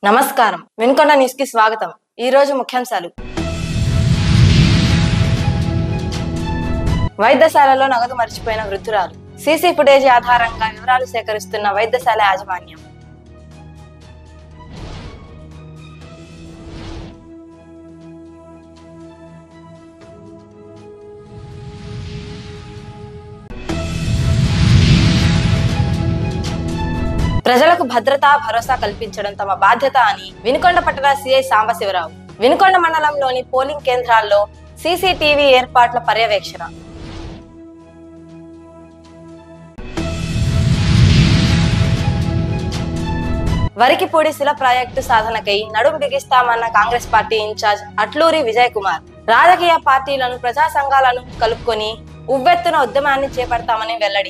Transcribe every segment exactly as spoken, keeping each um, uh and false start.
నమస్కారం వినుకొండ న్యూస్ కి స్వాగతం। ఈ రోజు ముఖ్యాంశాలు। వైద్యశాలలో నగదు మర్చిపోయిన వృద్ధురాలు, సీసీ ఫుటేజ్ ఆధారంగా వివరాలు సేకరిస్తున్న వైద్యశాల యాజమాన్యం। ప్రజలకు భద్రత భరోసా కల్పించడం తమ బాధ్యత అని వినుకొండ పట్టణ సిఐ సాంబశివరావు వినుకొండ మండలంలోని పోలింగ్ కేంద్రాల్లో సీసీటీవీ ఏర్పాట్ల పర్యవేక్షణ। వరికిపూడి శిల ప్రాజెక్టు సాధనకై నడుం బిగిస్తామన్న కాంగ్రెస్ పార్టీ ఇన్ఛార్జ్ అట్లూరి విజయ్ కుమార్ రాజకీయ పార్టీలను ప్రజా సంఘాలను కలుపుకొని ఉవ్వెత్తున ఉద్యమాన్ని చేపడతామని వెల్లడి।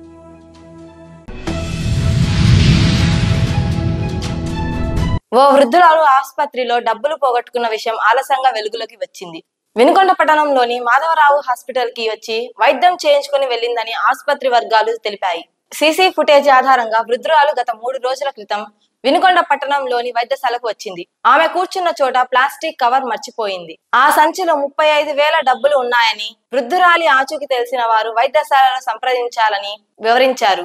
ఓ వృద్ధురాలు ఆసుపత్రిలో డబ్బులు పోగొట్టుకున్న విషయం ఆలస్యంగా వెలుగులోకి వచ్చింది। వినుకొండ పట్టణంలోని మాధవరావు హాస్పిటల్ కి వచ్చి వైద్యం చేయించుకుని వెళ్లిందని ఆసుపత్రి వర్గాలు తెలిపాయి। సీసీ ఫుటేజ్ ఆధారంగా వృద్ధురాలు గత మూడు రోజుల క్రితం వినుకొండ పట్టణంలోని వైద్యశాలకు వచ్చింది। ఆమె కూర్చున్న చోట ప్లాస్టిక్ కవర్ మర్చిపోయింది। ఆ సంచిలో ముప్పై ఐదు వేల డబ్బులు ఉన్నాయని వృద్ధురాలి ఆచూకీ తెలిసిన వారు వైద్యశాలను సంప్రదించాలని వివరించారు।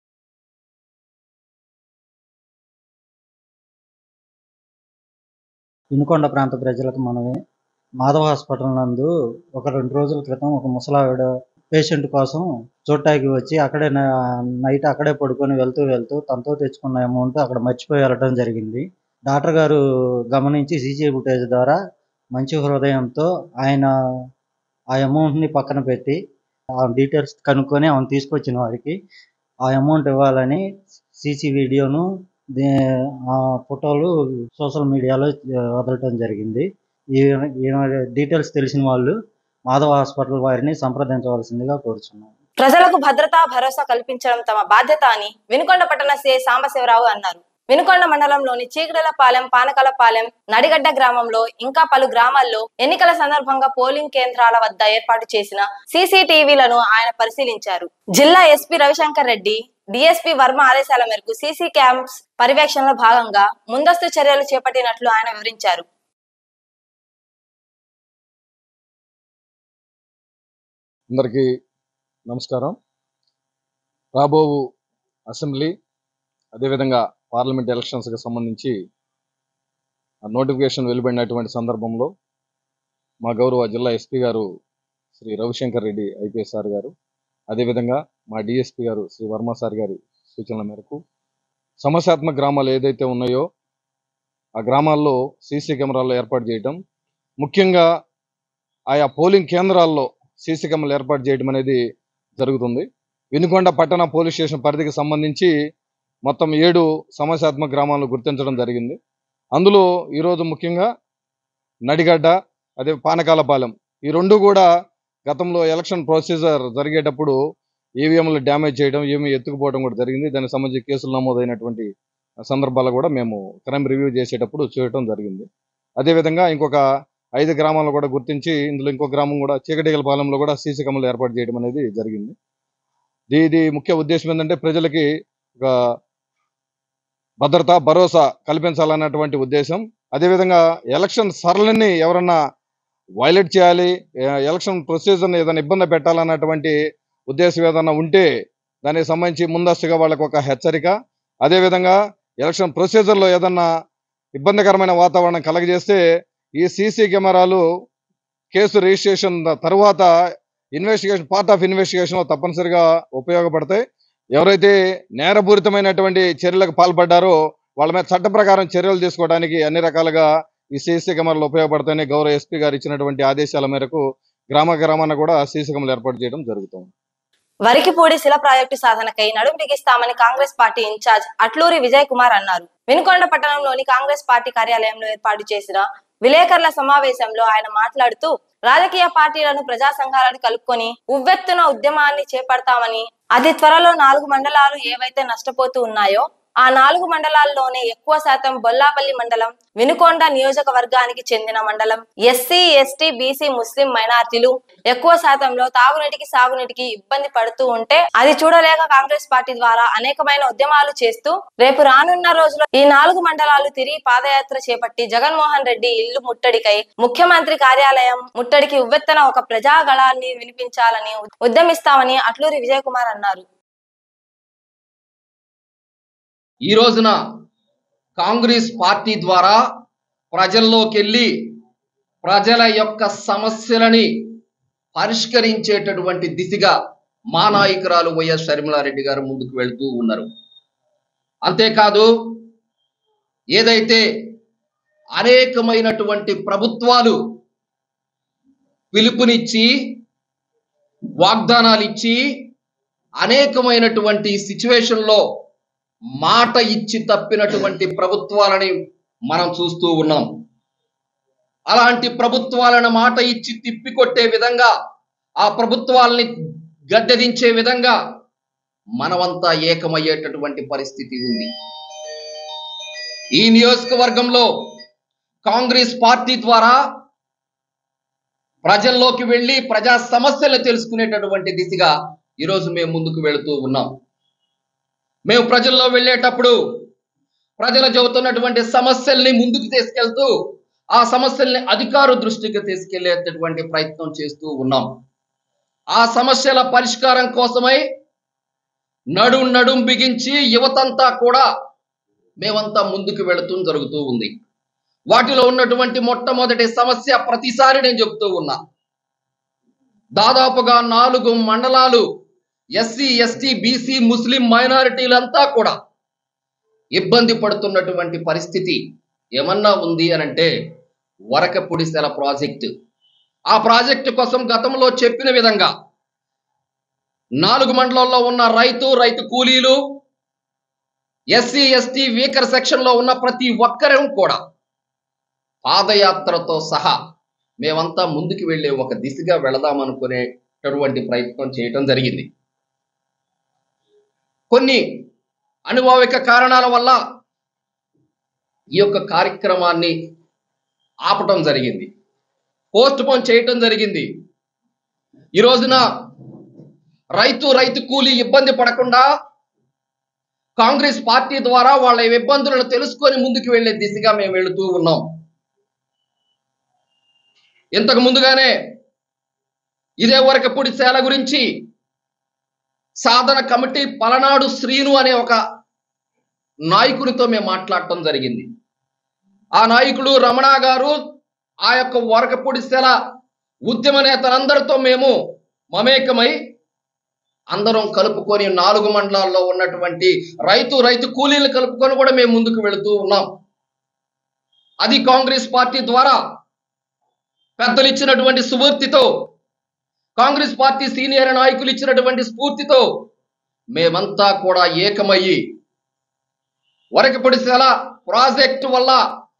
వినుకొండ ప్రాంత ప్రజలకు మనమే మాధవ హాస్పిటల్ నందు ఒక రెండు రోజుల క్రితం ఒక ముసలావిడ పేషెంట్ కోసం చూడటానికి వచ్చి అక్కడే నైట్ అక్కడే పడుకొని వెళ్తూ వెళ్తూ తనతో తెచ్చుకున్న అమౌంట్ అక్కడ మర్చిపోయి వెళ్ళడం జరిగింది। డాక్టర్ గారు గమనించి సీసీ ఫుటేజ్ ద్వారా మంచి హృదయంతో ఆయన ఆ అమౌంట్ని పక్కన పెట్టి ఆ డీటెయిల్స్ కనుక్కొని ఆమెను తీసుకొచ్చిన వారికి ఆ అమౌంట్ ఇవ్వాలని సీసీ వీడియోను ఆ ఫోటోలు సోషల్ మీడియాలో వదలటం జరిగింది। ఈ డీటెయిల్స్ తెలిసిన వాళ్ళు మాధవ హాస్పిటల్ వారిని సంప్రదించవలసిందిగా కోరుచున్నాం। ప్రజలకు భద్రత భరోసా కల్పించడం తమ బాధ్యత అని వినుకొండ పట్టణ సిఐ సాంబశివరావు అన్నారు। వినుకొండ మండలంలోని చీకడలపాలెం, పానకలపాలెం, నడిగడ్డ గ్రామంలో ఇంకా పలు గ్రామాల్లో ఎన్నికల సందర్భంగా పోలింగ్ కేంద్రాల వద్ద ఏర్పాటు చేసిన సీసీటీవీలను ఆయన పరిశీలించారు। జిల్లా ఎస్పీ రవిశంకర్ రెడ్డి, డిఎస్పీ వర్మ ఆదేశాల మేరకు సీసీ క్యాంప్స్ పర్యవేక్షణలో భాగంగా ముందస్తు చర్యలు చేపట్టినట్లు ఆయన వివరించారు। అందరికీ నమస్కారం। రాబో అసెంబ్లీ అదేవిధంగా పార్లమెంట్ ఎలక్షన్స్కి సంబంధించి నోటిఫికేషన్ వెలువడినటువంటి సందర్భంలో మా గౌరవ జిల్లా ఎస్పీ గారు శ్రీ రవిశంకర్ రెడ్డి ఐపీఎస్ సార్ గారు, అదేవిధంగా మా డిఎస్పీ గారు శ్రీ వర్మ సార్ గారి సూచనల మేరకు సమస్యాత్మక గ్రామాలు ఏదైతే ఉన్నాయో ఆ గ్రామాల్లో సీసీ కెమెరాలు ఏర్పాటు చేయటం, ముఖ్యంగా ఆయా పోలింగ్ కేంద్రాల్లో సీసీ కెమెరాలు ఏర్పాటు చేయడం అనేది జరుగుతుంది। వినుకొండ పట్టణ పోలీస్ స్టేషన్ పరిధికి సంబంధించి మొత్తం ఏడు సమస్యాత్మక గ్రామాలను గుర్తించడం జరిగింది। అందులో ఈరోజు ముఖ్యంగా నడిగడ్డ, అదే పానకాలపాలెం, ఈ రెండు కూడా గతంలో ఎలక్షన్ ప్రొసీజర్ జరిగేటప్పుడు ఈవీఎంలు డ్యామేజ్ చేయడం, ఈవీఎం ఎత్తుకుపోవడం కూడా జరిగింది। దానికి సంబంధించి కేసులు నమోదైనటువంటి సందర్భాలు కూడా మేము క్రైమ్ రివ్యూ చేసేటప్పుడు చేయడం జరిగింది। అదేవిధంగా ఇంకొక ఐదు గ్రామాలను కూడా గుర్తించి ఇందులో ఇంకొక గ్రామం కూడా చీకటిగలపాలెంలో కూడా సీసీ కెమెరాలు ఏర్పాటు చేయడం అనేది జరిగింది। ఇది ముఖ్య ఉద్దేశం ఏంటంటే ప్రజలకి ఒక భద్రత భరోసా కల్పించాలన్నటువంటి ఉద్దేశం। అదేవిధంగా ఎలక్షన్ సరళిని ఎవరన్నా వైలేట్ చేయాలి, ఎలక్షన్ ప్రొసీజర్ని ఏదైనా ఇబ్బంది పెట్టాలన్నటువంటి ఉద్దేశం ఏదైనా ఉంటే దానికి సంబంధించి ముందస్తుగా వాళ్ళకు ఒక హెచ్చరిక, అదేవిధంగా ఎలక్షన్ ప్రొసీజర్లో ఏదన్నా ఇబ్బందికరమైన వాతావరణం కలగజేస్తే ఈ సీసీ కెమెరాలు కేసు రిజిస్ట్రేషన్ తర్వాత ఇన్వెస్టిగేషన్ పార్ట్ ఆఫ్ ఇన్వెస్టిగేషన్లో తప్పనిసరిగా ఉపయోగపడతాయి। ఎవరైతే నేరపూరితమైనటువంటి చర్యలకు పాల్పడ్డారో వాళ్ళ మీద చట్ట ప్రకారం చర్యలు తీసుకోవడానికి అన్ని రకాలుగా ఈ సీసీ కెమెరాలు ఉపయోగపడతాయని గౌరవ ఎస్పీ గారు ఇచ్చినటువంటి ఆదేశాల మేరకు గ్రామ గ్రామాన కూడా సీసీ కెమెరాలు ఏర్పాటు చేయడం జరుగుతుంది। వరికిపూడి శిల ప్రాజెక్టు సాధనకై నడుం బిగిస్తామని కాంగ్రెస్ పార్టీ ఇన్ఛార్జ్ అట్లూరి విజయ్ కుమార్ అన్నారు। వినుకొండ పట్టణంలోని కాంగ్రెస్ పార్టీ కార్యాలయంలో ఏర్పాటు చేసిన విలేకరుల సమావేశంలో ఆయన మాట్లాడుతూ రాజకీయ పార్టీలను ప్రజా సంఘాలను కలుపుకొని ఉవ్వెత్తున ఉద్యమాన్ని చేపడతామని, అతి త్వరలో నాలుగు మండలాలు ఏవైతే నష్టపోతూ ఉన్నాయో ఆ నాలుగు మండలాల్లోనే ఎక్కువ శాతం బొల్లాపల్లి మండలం, వినుకొండ నియోజకవర్గానికి చెందిన మండలం. ఎస్సీ, ఎస్టీ, బీసీ, ముస్లిం మైనార్టీలు ఎక్కువ శాతంలో తాగునీటికి, సాగునీటికి ఇబ్బంది పడుతూ ఉంటే అది చూడలేక కాంగ్రెస్ పార్టీ ద్వారా అనేకమైన ఉద్యమాలు చేస్తూ రేపు రానున్న రోజుల్లో ఈ నాలుగు మండలాలు తిరిగి పాదయాత్ర చేపట్టి జగన్మోహన్ రెడ్డి ఇల్లు ముట్టడికై ముఖ్యమంత్రి కార్యాలయం ముట్టడికి ఉవ్వెత్తన ఒక ప్రజాగళాన్ని వినిపించాలని ఉద్యమిస్తామని అట్లూరి విజయ్ కుమార్ అన్నారు. ఈ రోజున కాంగ్రెస్ పార్టీ ద్వారా ప్రజల్లోకి వెళ్ళి ప్రజల యొక్క సమస్యలని పరిష్కరించేటటువంటి దిశగా మా నాయకురాలు వైఎస్ షర్మిలారెడ్డి గారు ముందుకు వెళ్తూ ఉన్నారు. అంతేకాదు, ఏదైతే అనేకమైనటువంటి ప్రభుత్వాలు పిలుపునిచ్చి వాగ్దానాలు ఇచ్చి అనేకమైనటువంటి సిచ్యువేషన్లో మాట ఇచ్చి తప్పినటువంటి ప్రభుత్వాలని మనం చూస్తూ ఉన్నాం. అలాంటి ప్రభుత్వాలను మాట ఇచ్చి తిప్పికొట్టే విధంగా, ఆ ప్రభుత్వాలని గద్దెదించే విధంగా మనమంతా ఏకమయ్యేటటువంటి పరిస్థితి ఉంది. ఈ నియోజకవర్గంలో కాంగ్రెస్ పార్టీ ద్వారా ప్రజల్లోకి వెళ్ళి ప్రజా సమస్యలు తెలుసుకునేటటువంటి దిశగా ఈరోజు మేము ముందుకు వెళుతూ ఉన్నాం. మేము ప్రజల్లో వెళ్ళేటప్పుడు ప్రజలు చెబుతున్నటువంటి సమస్యల్ని ముందుకు తీసుకెళ్తూ ఆ సమస్యల్ని అధికారు దృష్టికి తీసుకెళ్లేటటువంటి ప్రయత్నం చేస్తూ ఉన్నాం. ఆ సమస్యల పరిష్కారం కోసమై నడుం నడుం బిగించి యువతంతా కూడా మేమంతా ముందుకు వెళుతూ జరుగుతూ ఉంది. వాటిలో ఉన్నటువంటి మొట్టమొదటి సమస్య ప్రతిసారి నేను చెప్తూ ఉన్నా, దాదాపుగా నాలుగు మండలాలు ఎస్సీ, ఎస్టీ, బీసీ, ముస్లిం మైనారిటీలంతా కూడా ఇబ్బంది పడుతున్నటువంటి పరిస్థితి ఏమన్నా ఉంది అనంటే వరకపుడిసెల ప్రాజెక్టు. ఆ ప్రాజెక్టు కోసం గతంలో చెప్పిన విధంగా నాలుగు మండలాల్లో ఉన్న రైతు రైతు కూలీలు, ఎస్సీ, ఎస్టీ, వీకర్ సెక్షన్లో ఉన్న ప్రతి ఒక్కరూ కూడా పాదయాత్రతో సహా మేమంతా ముందుకు వెళ్ళే ఒక దిశగా వెళదామనుకునేటటువంటి ప్రయత్నం చేయటం జరిగింది. కొన్ని అనుభావిక కారణాల వల్ల ఈ యొక్క కార్యక్రమాన్ని ఆపటం జరిగింది, పోస్ట్ పోన్ చేయటం జరిగింది. ఈ రోజున రైతు రైతు కూలీ ఇబ్బంది పడకుండా కాంగ్రెస్ పార్టీ ద్వారా వాళ్ళ ఇబ్బందులను తెలుసుకొని ముందుకు వెళ్లే దిశగా మేము వెళుతూ ఉన్నాం. ఇంతకు ముందుగానే ఇదే వరకపుడిసెల గురించి సాధన కమిటీ పలనాడు శ్రీను అనే ఒక నాయకునితో మేము మాట్లాడటం జరిగింది. ఆ నాయకుడు రమణ గారు ఆ యొక్క వరకపుడిసెల ఉద్యమ నేతలందరితో మేము మమేకమై అందరం కలుపుకొని నాలుగు మండలాల్లో ఉన్నటువంటి రైతు రైతు కూలీలు కలుపుకొని కూడా మేము ముందుకు వెళుతూ ఉన్నాం. అది కాంగ్రెస్ పార్టీ ద్వారా పెద్దలు ఇచ్చినటువంటి స్ఫూర్తితో, కాంగ్రెస్ పార్టీ సీనియర్ నాయకులు ఇచ్చినటువంటి స్ఫూర్తితో మేమంతా కూడా ఏకమయ్యి వరకపుడిసెల ప్రాజెక్టు వల్ల,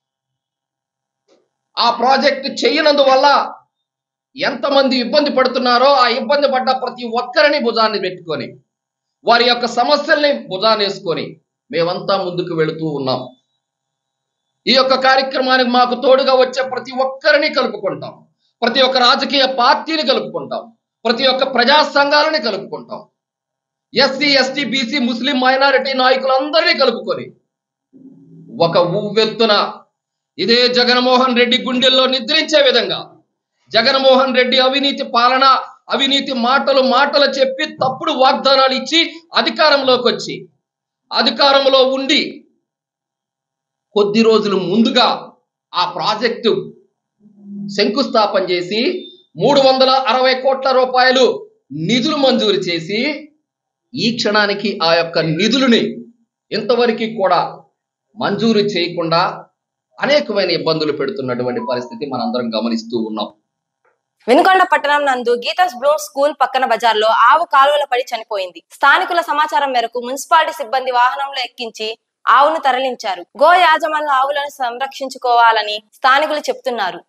ఆ ప్రాజెక్టు చేయనందువల్ల ఎంతమంది ఇబ్బంది పడుతున్నారో ఆ ఇబ్బంది పడ్డ ప్రతి ఒక్కరిని భుజాన్ని పెట్టుకొని వారి యొక్క సమస్యల్ని భుజాన్ని వేసుకొని మేమంతా ముందుకు వెళుతూ ఉన్నాం. ఈ యొక్క కార్యక్రమానికి మాకు తోడుగా వచ్చే ప్రతి ఒక్కరిని కలుపుకుంటాం, ప్రతి ఒక్క రాజకీయ పార్టీని కలుపుకుంటాం, ప్రతి ఒక్క ప్రజా సంఘాలని కలుపుకుంటాం, SC, ST, BC, Muslim minority నాయకులందరినీ కలుపుకొని ఒక ఉవ్వెత్తున ఇదే జగన్మోహన్ రెడ్డి గుండెల్లో నిద్రించే విధంగా, జగన్మోహన్ రెడ్డి అవినీతి పాలన, అవినీతి మాటలు మాటలు చెప్పి తప్పుడు వాగ్దానాలు ఇచ్చి అధికారంలోకి వచ్చి అధికారంలో ఉండి కొద్ది రోజులు ముందుగా ఆ ప్రాజెక్టు శంకుస్థాపన చేసి మూడు వందల అరవై కోట్ల రూపాయలు నిధులు మంజూరు చేసి ఈ క్షణానికి ఆ యొక్క నిధులని ఇంతవరకు కూడా మంజూరు చేయకుండా అనేకమైన ఇబ్బందులు పెడుతున్నటువంటి పరిస్థితి మనందరం గమనిస్తూ ఉన్నాం. వినుకొండ పట్టణం నందు గీతాస్ బ్లూమ్ స్కూల్ పక్కన బజార్లో ఆవు కాలువల పడి చనిపోయింది. స్థానికుల సమాచారం మేరకు మున్సిపాలిటీ సిబ్బంది వాహనంలో ఎక్కించి ఆవును తరలించారు. గో యాజమాన్లు ఆవులను సంరక్షించుకోవాలని స్థానికులు చెప్తున్నారు.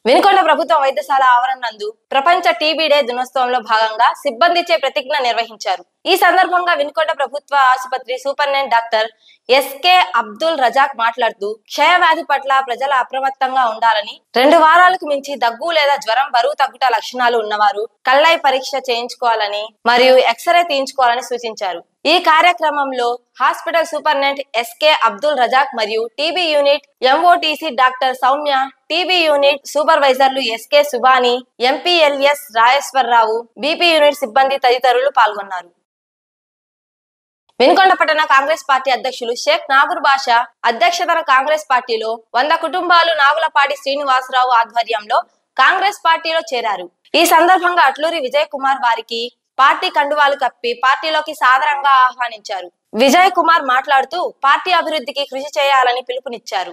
వినుకొండ ప్రభుత్వ వైద్యశాల ఆవరణ నందు ప్రపంచ టీబీ డే దినోత్సవంలో భాగంగా సిబ్బందిచే ప్రతిజ్ఞ నిర్వహించారు. ఈ సందర్భంగా వినుకొండ ప్రభుత్వ ఆసుపత్రి superintendent doctor SK Abdul Razak మాట్లాడుతూ క్షయ వ్యాధి పట్ల ప్రజలు అప్రమత్తంగా ఉండాలని, రెండు వారాలకు మించి దగ్గు లేదా జ్వరం, బరువు తగ్గుట లక్షణాలు ఉన్నవారు కళ్ళై పరీక్ష చేయించుకోవాలని మరియు ఎక్స్రే తీయించుకోవాలని సూచించారు. ఈ కార్యక్రమంలో hospital superintendent SK Abdul Razak మరియు TB unit MOTC doctor Soumya, TB unit సూపర్వైజర్లు SK Subhani, MPLS Rajeswararao, BP unit సిబ్బంది తదితరులు పాల్గొన్నారు. వినుకొండ పట్టణ కాంగ్రెస్ పార్టీ అధ్యక్షులు షేక్ నాగూర్ బాషా అధ్యక్షతన కాంగ్రెస్ పార్టీలో వంద కుటుంబాలు నాగులపాటి శ్రీనివాసరావు ఆధ్వర్యంలో కాంగ్రెస్ పార్టీలో చేరారు. ఈ సందర్భంగా అట్లూరి విజయ్ కుమార్ వారికి పార్టీ కండువాలు కప్పి పార్టీలోకి సాదరంగా ఆహ్వానించారు. విజయ్ కుమార్ మాట్లాడుతూ పార్టీ అభివృద్ధికి కృషి చేయాలని పిలుపునిచ్చారు.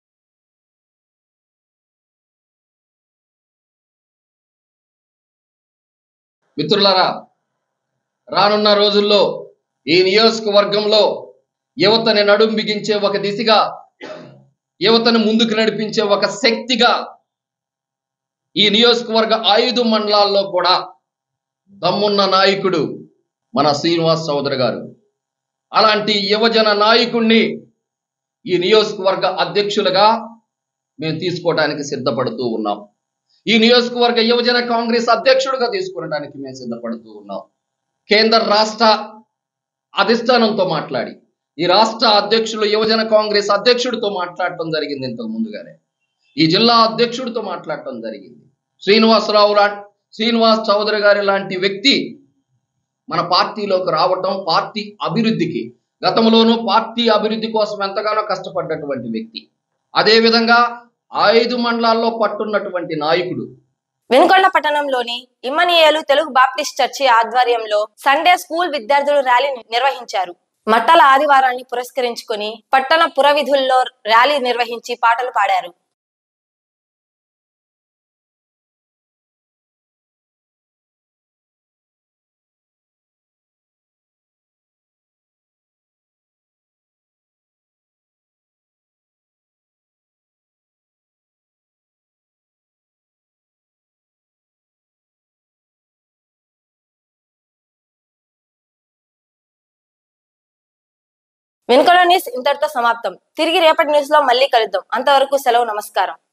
మిత్రులారా, రానున్న రోజుల్లో ఈ నియోజకవర్గంలో యువతని నడుం బిగించే ఒక దిశగా, యువతను ముందుకు నడిపించే ఒక శక్తిగా ఈ నియోజకవర్గ ఐదు మండలాల్లో కూడా దమ్మున్న నాయకుడు మన శ్రీనివాస్ చౌదరి గారు. అలాంటి యువజన నాయకుడిని ఈ నియోజకవర్గ అధ్యక్షులుగా మేము తీసుకోవడానికి సిద్ధపడుతూ ఉన్నాం. ఈ నియోజకవర్గ యువజన కాంగ్రెస్ అధ్యక్షుడిగా తీసుకోవడానికి మేము సిద్ధపడుతూ ఉన్నాం. కేంద్ర రాష్ట్ర అధిష్టానంతో మాట్లాడి ఈ రాష్ట్ర అధ్యక్షులు యువజన కాంగ్రెస్ అధ్యక్షుడితో మాట్లాడటం జరిగింది. ఇంతకు ముందుగానే ఈ జిల్లా అధ్యక్షుడితో మాట్లాడటం జరిగింది. శ్రీనివాసరావు లా శ్రీనివాస్ చౌదరి గారి లాంటి వ్యక్తి మన పార్టీలోకి రావటం, పార్టీ అభివృద్ధికి, గతంలోనూ పార్టీ అభివృద్ధి కోసం ఎంతగానో కష్టపడ్డటువంటి వ్యక్తి, అదేవిధంగా ఐదు మండలాల్లో పట్టున్నటువంటి నాయకుడు. వినుకొండ పట్టణంలోని ఇమ్మనియేలు తెలుగు బాప్టిస్ట్ చర్చి ఆధ్వర్యంలో సండే స్కూల్ విద్యార్థులు ర్యాలీ నిర్వహించారు. మట్టల ఆదివారాన్ని పురస్కరించుకుని పట్టణ పురవిధుల్లో ర్యాలీ నిర్వహించి పాటలు పాడారు. వినుకొండ న్యూస్ ఇంతటితో సమాప్తం. తిరిగి రేపటి న్యూస్ లో మళ్ళీ కలుద్దాం. అంతవరకు సెలవు, నమస్కారం.